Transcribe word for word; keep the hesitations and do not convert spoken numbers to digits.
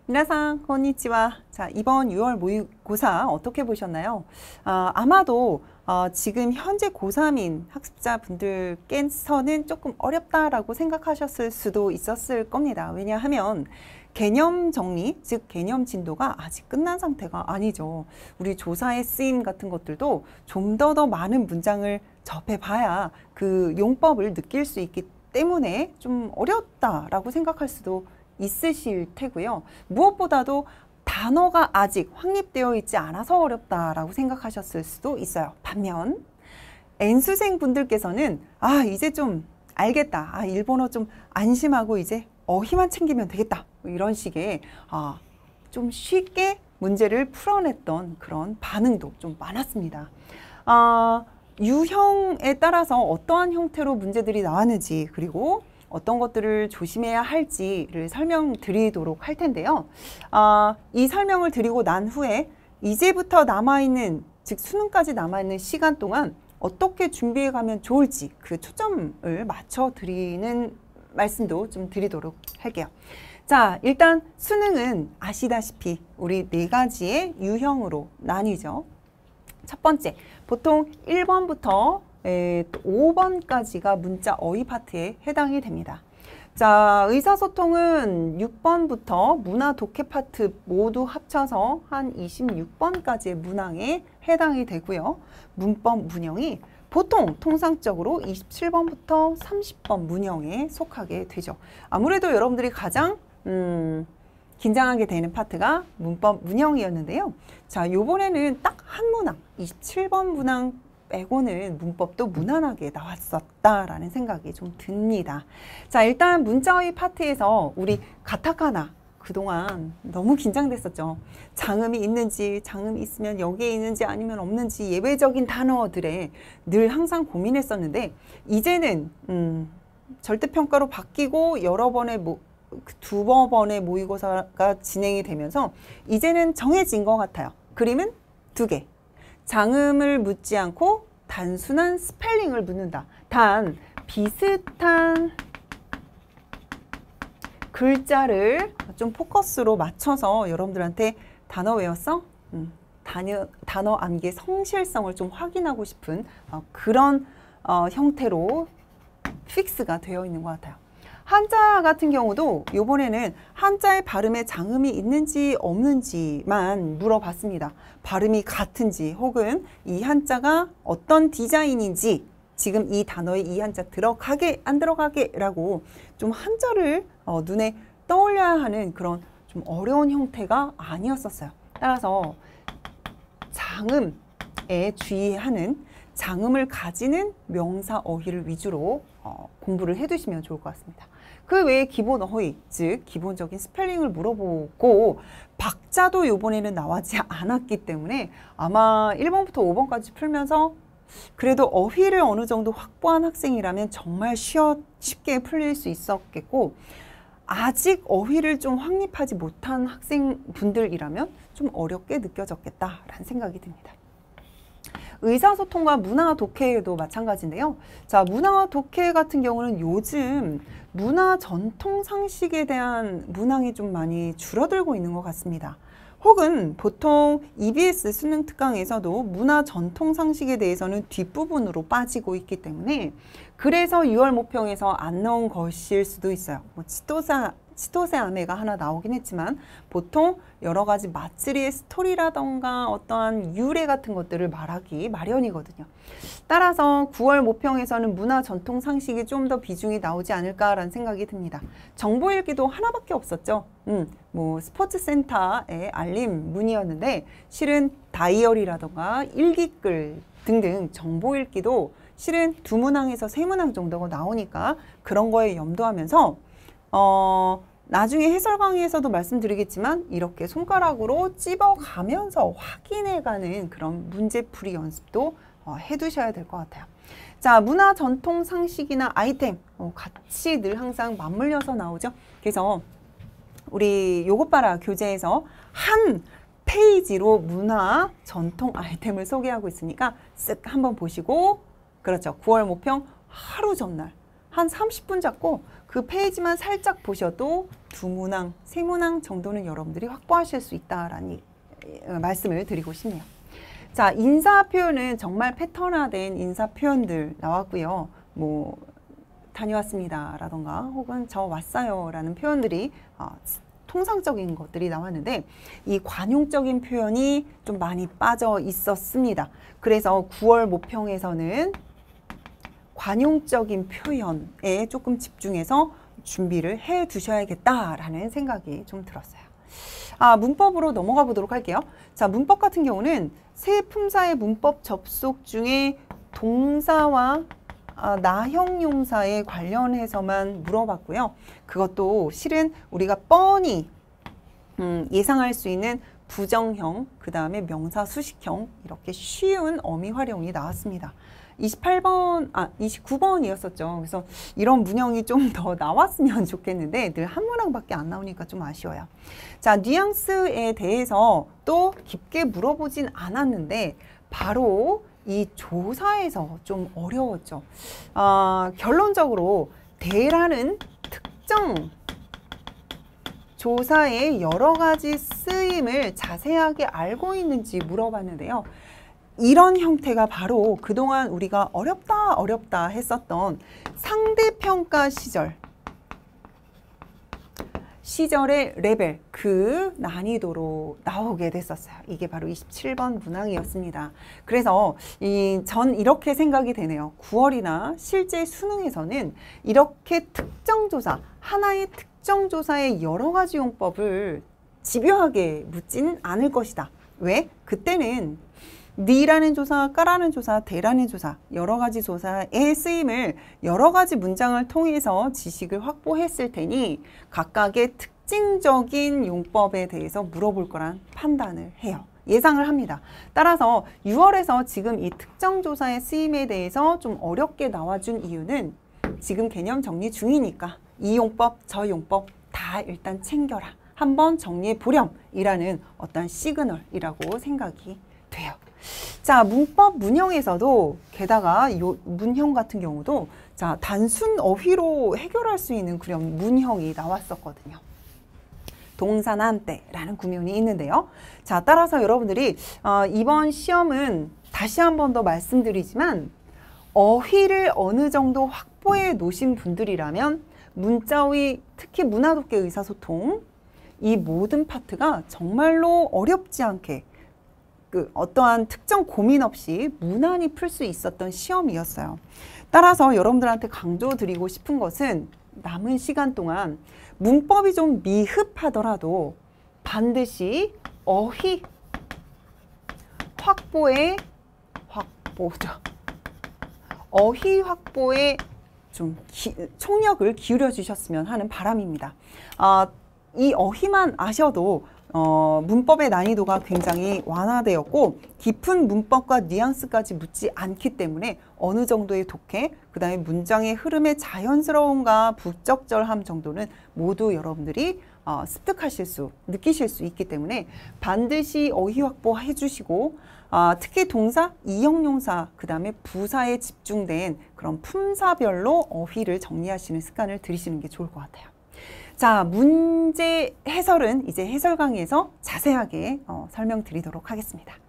미나상, konnichiwa. 자, 이번 유월 모의고사 어떻게 보셨나요? 아, 아마도 어, 지금 현재 고삼인 학습자분들께서는 조금 어렵다라고 생각하셨을 수도 있었을 겁니다. 왜냐하면 개념 정리, 즉 개념 진도가 아직 끝난 상태가 아니죠. 우리 조사의 쓰임 같은 것들도 좀 더 더 많은 문장을 접해봐야 그 용법을 느낄 수 있기 때문에 좀 어렵다라고 생각할 수도 있으실 테고요. 무엇보다도 단어가 아직 확립되어 있지 않아서 어렵다라고 생각하셨을 수도 있어요. 반면 N수생 분들께서는 아 이제 좀 알겠다. 아 일본어 좀 안심하고 이제 어휘만 챙기면 되겠다. 이런 식의 아, 좀 쉽게 문제를 풀어냈던 그런 반응도 좀 많았습니다. 아, 유형에 따라서 어떠한 형태로 문제들이 나왔는지 그리고 어떤 것들을 조심해야 할지를 설명드리도록 할 텐데요. 아, 이 설명을 드리고 난 후에 이제부터 남아있는, 즉 수능까지 남아있는 시간 동안 어떻게 준비해 가면 좋을지 그 초점을 맞춰드리는 말씀도 좀 드리도록 할게요. 자, 일단 수능은 아시다시피 우리 네 가지의 유형으로 나뉘죠. 첫 번째, 보통 일 번부터 에, 또 오 번까지가 문자 어휘 파트에 해당이 됩니다. 자, 의사소통은 육 번부터 문화 독해 파트 모두 합쳐서 한 이십육 번까지의 문항에 해당이 되고요. 문법 문형이 보통 통상적으로 이십칠 번부터 삼십 번 문형에 속하게 되죠. 아무래도 여러분들이 가장 음, 긴장하게 되는 파트가 문법 문형이었는데요. 자, 요번에는 딱 한 문항, 이십칠 번 문항 빼고는 문법도 무난하게 나왔었다라는 생각이 좀 듭니다. 자, 일단 문자어휘 파트에서 우리 가타카나 그동안 너무 긴장됐었죠. 장음이 있는지, 장음이 있으면 여기에 있는지 아니면 없는지 예외적인 단어들에 늘 항상 고민했었는데 이제는 음, 절대평가로 바뀌고 여러 번의 모, 두 번의 모의고사가 진행이 되면서 이제는 정해진 것 같아요. 그림은 두 개. 장음을 묻지 않고 단순한 스펠링을 묻는다. 단 비슷한 글자를 좀 포커스로 맞춰서 여러분들한테 단어 외웠어? 음, 단어, 단어 암기의 성실성을 좀 확인하고 싶은 어, 그런 어, 형태로 픽스가 되어 있는 것 같아요. 한자 같은 경우도 이번에는 한자의 발음에 장음이 있는지 없는지만 물어봤습니다. 발음이 같은지 혹은 이 한자가 어떤 디자인인지 지금 이 단어에 이 한자 들어가게 안 들어가게 라고 좀 한자를 어, 눈에 떠올려야 하는 그런 좀 어려운 형태가 아니었었어요. 따라서 장음에 주의하는 장음을 가지는 명사 어휘를 위주로 어, 공부를 해두시면 좋을 것 같습니다. 그 외에 기본 어휘, 즉 기본적인 스펠링을 물어보고 박자도 이번에는 나오지 않았기 때문에 아마 일 번부터 오 번까지 풀면서 그래도 어휘를 어느 정도 확보한 학생이라면 정말 쉬어, 쉽게 풀릴 수 있었겠고 아직 어휘를 좀 확립하지 못한 학생분들이라면 좀 어렵게 느껴졌겠다라는 생각이 듭니다. 의사소통과 문화 독해도 마찬가지인데요. 자, 문화 독해 같은 경우는 요즘 문화 전통 상식에 대한 문항이 좀 많이 줄어들고 있는 것 같습니다. 혹은 보통 이비에스 수능 특강에서도 문화 전통 상식에 대해서는 뒷부분으로 빠지고 있기 때문에 그래서 유월 모평에서 안 나온 것일 수도 있어요. 뭐 치토사 치토세 아메가 하나 나오긴 했지만 보통 여러 가지 마쓰리의 스토리라던가 어떠한 유래 같은 것들을 말하기 마련이거든요. 따라서 구월 모평에서는 문화 전통 상식이 좀 더 비중이 나오지 않을까라는 생각이 듭니다. 정보 읽기도 하나밖에 없었죠. 음, 뭐 스포츠센터의 알림 문이었는데 실은 다이어리라던가 일기글 등등 정보 읽기도 실은 두 문항에서 세 문항 정도가 나오니까 그런 거에 염두하면서 어, 나중에 해설 강의에서도 말씀드리겠지만 이렇게 손가락으로 찝어가면서 확인해가는 그런 문제풀이 연습도 어, 해두셔야 될 것 같아요. 자, 문화 전통 상식이나 아이템 어, 같이 늘 항상 맞물려서 나오죠. 그래서 우리 요것 봐라 교재에서 한 페이지로 문화 전통 아이템을 소개하고 있으니까 쓱 한번 보시고 그렇죠. 구월 모평 하루 전날 한 삼십 분 잡고 그 페이지만 살짝 보셔도 두 문항, 세 문항 정도는 여러분들이 확보하실 수 있다라는 말씀을 드리고 싶네요. 자, 인사 표현은 정말 패턴화된 인사 표현들 나왔고요. 뭐 다녀왔습니다 라던가 혹은 저 왔어요 라는 표현들이 어, 통상적인 것들이 나왔는데 이 관용적인 표현이 좀 많이 빠져 있었습니다. 그래서 구월 모평에서는 관용적인 표현에 조금 집중해서 준비를 해 두셔야겠다라는 생각이 좀 들었어요. 아, 문법으로 넘어가 보도록 할게요. 자, 문법 같은 경우는 세 품사의 문법 접속 중에 동사와 아, 나형용사에 관련해서만 물어봤고요. 그것도 실은 우리가 뻔히 음, 예상할 수 있는 부정형, 그 다음에 명사 수식형 이렇게 쉬운 어미 활용이 나왔습니다. 이십팔 번, 아 이십구 번이었었죠. 그래서 이런 문형이 좀 더 나왔으면 좋겠는데 늘 한 문항밖에 안 나오니까 좀 아쉬워요. 자, 뉘앙스에 대해서 또 깊게 물어보진 않았는데 바로 이 조사에서 좀 어려웠죠. 어, 결론적으로 대라는 특정 조사의 여러 가지 쓰임을 자세하게 알고 있는지 물어봤는데요. 이런 형태가 바로 그동안 우리가 어렵다 어렵다 했었던 상대평가 시절 시절의 레벨, 그 난이도로 나오게 됐었어요. 이게 바로 이십칠 번 문항이었습니다. 그래서 이, 전 이렇게 생각이 되네요. 구월이나 실제 수능에서는 이렇게 특정조사, 하나의 특정조사의 여러 가지 용법을 집요하게 묻지는 않을 것이다. 왜? 그때는 니라는 조사, 까라는 조사, 대라는 조사, 여러 가지 조사의 쓰임을 여러 가지 문장을 통해서 지식을 확보했을 테니 각각의 특징적인 용법에 대해서 물어볼 거란 판단을 해요. 예상을 합니다. 따라서 유월에서 지금 이 특정 조사의 쓰임에 대해서 좀 어렵게 나와준 이유는 지금 개념 정리 중이니까 이 용법, 저 용법 다 일단 챙겨라. 한번 정리해 보렴이라는 어떤 시그널이라고 생각이 돼요. 자, 문법 문형에서도 게다가 이 문형 같은 경우도 자, 단순 어휘로 해결할 수 있는 그런 문형이 나왔었거든요. 동사나 한때라는 구문이 있는데요. 자, 따라서 여러분들이 어, 이번 시험은 다시 한 번 더 말씀드리지만 어휘를 어느 정도 확보해 놓으신 분들이라면 문자의 특히 문화독해 의사소통 이 모든 파트가 정말로 어렵지 않게 그 어떠한 특정 고민 없이 무난히 풀 수 있었던 시험이었어요. 따라서 여러분들한테 강조드리고 싶은 것은 남은 시간 동안 문법이 좀 미흡하더라도 반드시 어휘 확보에 확보죠. 어휘 확보에 좀 기, 총력을 기울여 주셨으면 하는 바람입니다. 아, 이 어휘만 아셔도 어, 문법의 난이도가 굉장히 완화되었고 깊은 문법과 뉘앙스까지 묻지 않기 때문에 어느 정도의 독해, 그 다음에 문장의 흐름의 자연스러움과 부적절함 정도는 모두 여러분들이 어, 습득하실 수, 느끼실 수 있기 때문에 반드시 어휘 확보해 주시고 어, 특히 동사, 이형용사, 그 다음에 부사에 집중된 그런 품사별로 어휘를 정리하시는 습관을 들이시는 게 좋을 것 같아요. 자, 문제 해설은 이제 해설 강의에서 자세하게 어, 설명드리도록 하겠습니다.